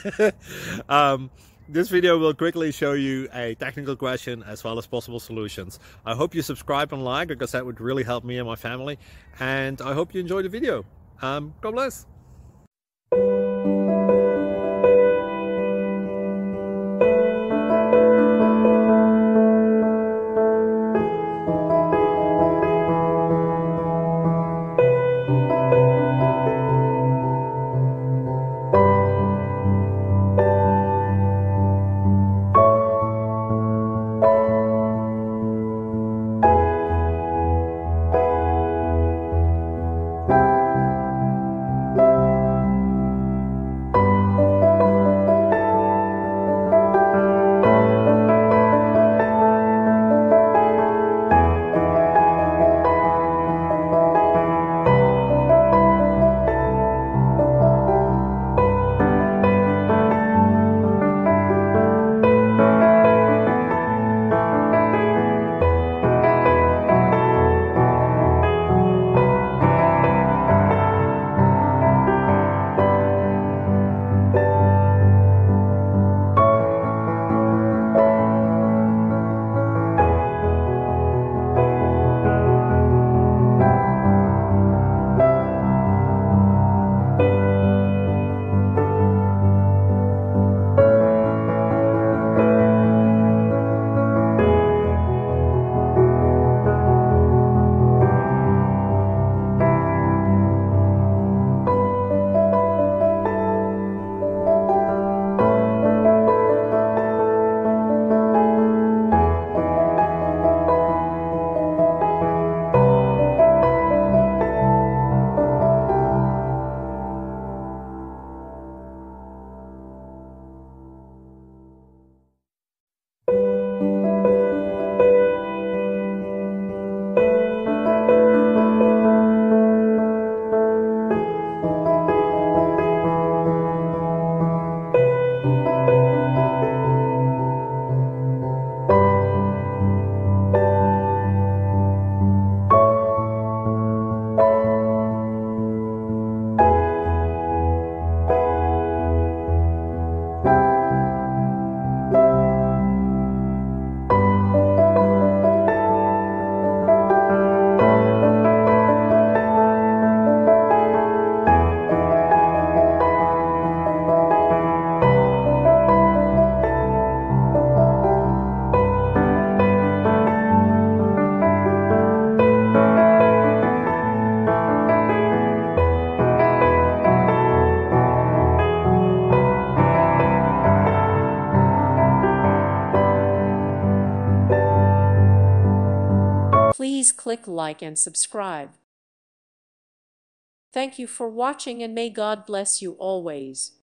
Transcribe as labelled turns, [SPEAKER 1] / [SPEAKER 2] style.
[SPEAKER 1] um, this video will quickly show you a technical question as well as possible solutions. I hope you subscribe and like, because that would really help me and my family. And I hope you enjoy the video. God bless.
[SPEAKER 2] Please click like and subscribe. Thank you for watching, and may God bless you always.